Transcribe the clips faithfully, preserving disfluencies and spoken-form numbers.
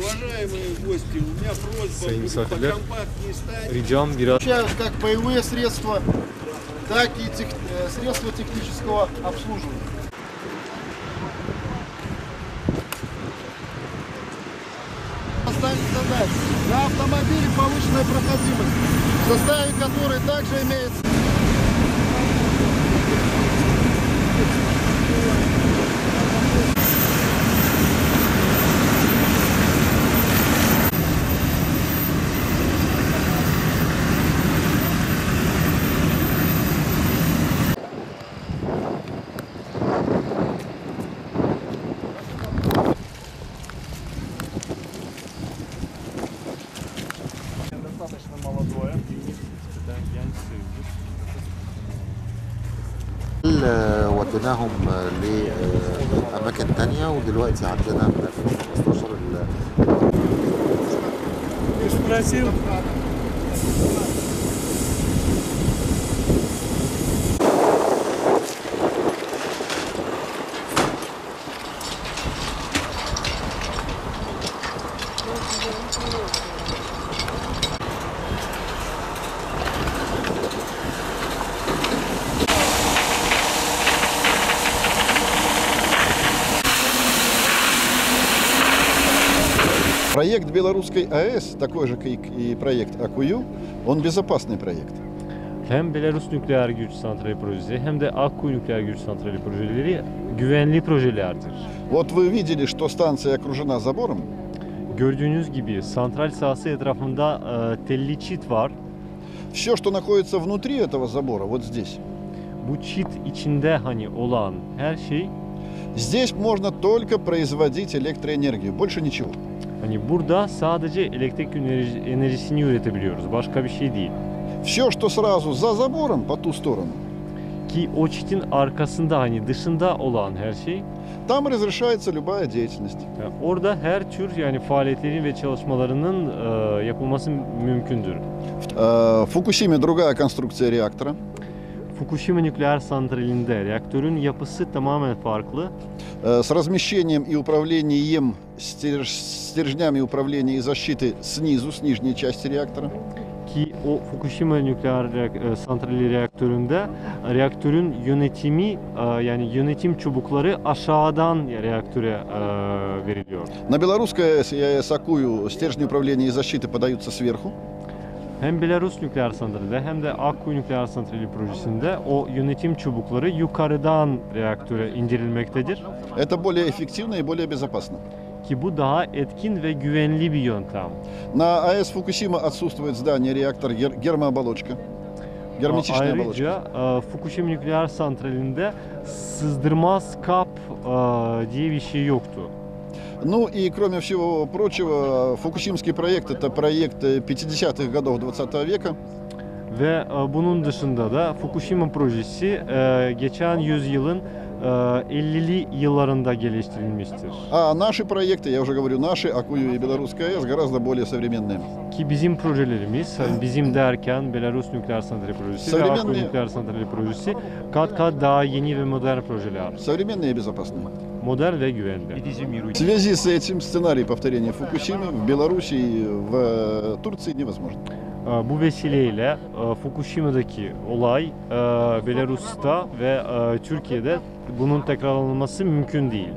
Уважаемые гости, у меня Sayın просьба misafirler, покомпактнее стать. ricam biraz Включают как боевые средства, так и тех, э, средства технического обслуживания. Поставить задачу на автомобиле повышенной проходимости, в составе которой также имеется достаточно молодое. وديناهم لأماكن تانية ودلوقتي عندنا من ألفين وخمستاشر Проект белорусской АЭС, такой же, как и проект АКУЮ, он безопасный проект. Hem Belarus Nükleer Güç Santrali Projesi hem de Akkuyu Nükleer Güç Santrali projeleri güvenli projelerdir. Вот вы видели, что станция окружена забором. Gördüğünüz gibi santral sahası etrafında e, telli çit var. Все, что находится внутри этого забора, вот здесь. Bu çit içinde hani olan her şey Здесь можно только производить электроэнергию, больше ничего. hani burada sadece elektrik enerji, enerjisini üretebiliyoruz. Başka bir şey değil. Все, что сразу за забором, по ту сторону, Ki o çitin arkasında hani dışında olan her şey там разрешается любая деятельность. yani orada her tür yani faaliyetlerin ve çalışmalarının e, yapılması mümkündür. В Фукусиме другая конструкция реактора. Fukushima nükleer santralinde reaktörün yapısı tamamen farklı. С размещением и управлением стержь, стержнями управления и защиты снизу, с нижней части реактора. Ki o Fukushima nükleer reak- santrali reaktöründe reaktörün yönetimi e, yani yönetim çubukları aşağıdan reaktöre e, veriliyor. На белорусской АЭС и АЭС АКУЮ стержни управления и защиты подаются сверху. Hem Belarus nükleer santralinde hem de Akkuyu nükleer santrali projesinde o yönetim çubukları yukarıdan reaktöre indirilmektedir. Это более эффективно и более безопасно. Ki bu daha etkin ve güvenli bir yöntem. На АЭС Фукусима отсутствует здание, реактор, гер- гермооболочка, герметичная оболочка. Ayrıca e, Fukushima nükleer santralinde sızdırmaz kap e, diye bir şey yoktu. Ну и кроме всего прочего, фукусимский проект – это проект пятидесятых годов двадцатого века. Ve e, bunun dışında da Fukushima projesi e, geçen yüzyılın e, ellili yıllarında geliştirilmiştir. А наши проекты, я уже говорю, наши, АКУЮ и Белорусская АЭС, гораздо более современные. Ki bizim projelerimiz, hani bizim derken Belarus Nükleer Santrali Projesi ve Современные- Akkuyu Nükleer Santrali Projesi kat kat daha yeni ve modern projeler. Современные и безопасные. Modern ve güvenli. В связи с этим сценарий повторения Фукусимы в Беларуси и в Турции невозможно. E, Bu vesileyle e, Fukushima'daki olay e, Belarus'ta ve e, Türkiye'de bunun tekrarlanması mümkün değil.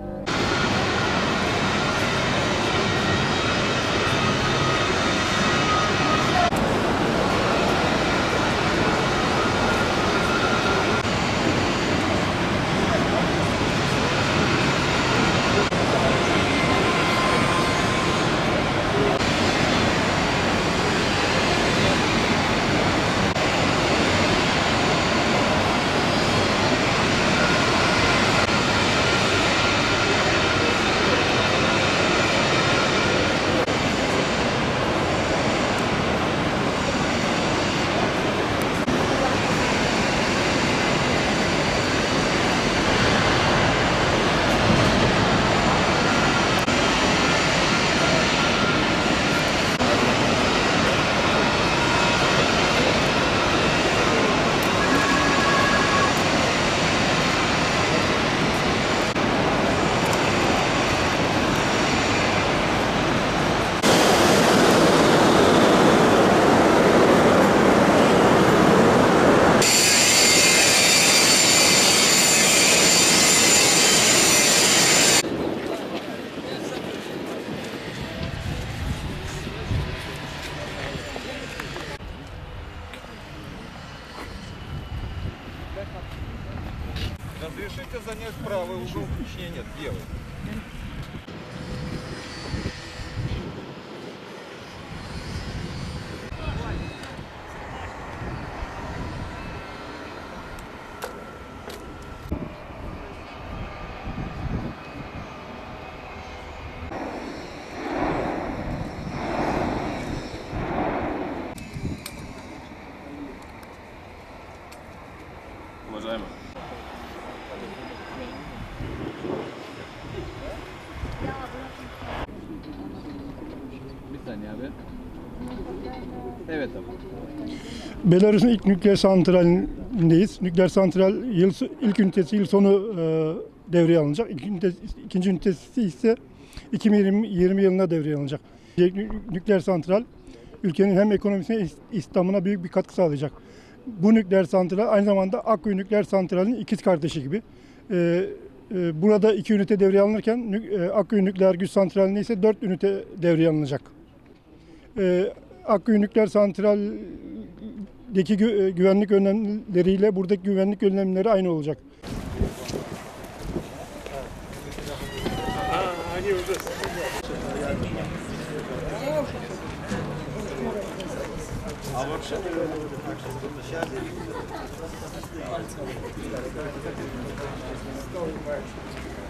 Разрешите занять правый угол? Нет, нет, левый. Уважаемый. Bir saniye abi. Evet abi. Belarus'un ilk nükleer santralindeyiz. Nükleer santral yıl, ilk ünitesi yıl sonu e, devreye alınacak. İkinci ünitesi, ikinci ünitesi ise iki bin yirmi yılında devreye alınacak. Nükleer santral ülkenin hem ekonomisine, İslam'ına büyük bir katkı sağlayacak. Bu nükleer santral aynı zamanda Akkuyu nükleer santralinin ikiz kardeşi gibi. E, e, burada iki ünite devreye alınırken nük, e, Akkuyu nükleer güç santralinde ise dört ünite devreye alınacak. E, Akkuyu nükleer santraldeki gü, güvenlik önlemleriyle buradaki güvenlik önlemleri aynı olacak. А вообще